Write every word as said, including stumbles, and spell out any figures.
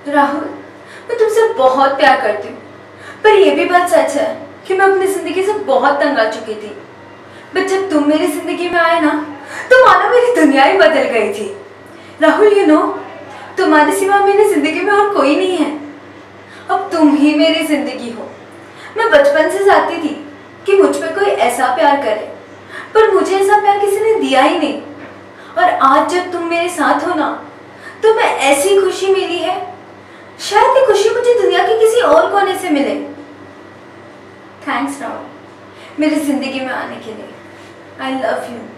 राहुल, मैं तुमसे बहुत प्यार करती हूँ, पर यह भी बात सच है कि मैं अपनी जिंदगी से बहुत तंग आ चुकी थी। बट जब तुम मेरी जिंदगी में आए ना, तो मानो मेरी दुनिया ही बदल गई थी। राहुल, यू नो, तुम्हारे सिवा मेरी जिंदगी में और कोई नहीं है। अब तुम ही मेरी जिंदगी हो। मैं बचपन से चाहती थी कि मुझ पे कोई ऐसा प्यार करे, पर मुझे ऐसा प्यार किसी ने दिया ही नहीं। और आज जब तुम मेरे साथ हो ना, तो मैं ऐसी खुशी मिली है, शायद ये खुशी मुझे दुनिया के किसी और कोने से मिले। थैंक्स राहुल, मेरी जिंदगी में आने के लिए। I love you.